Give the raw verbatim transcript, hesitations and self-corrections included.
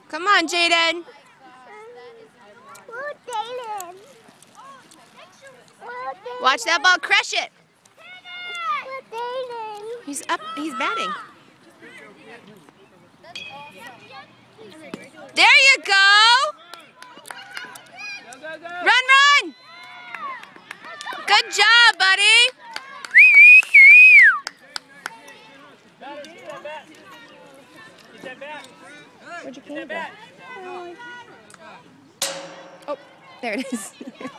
Come on, Jaden. Watch that ball crush it. He's up. He's batting. There you go. Run, run. Good job, buddy. Where'd you put that? Oh, there it is.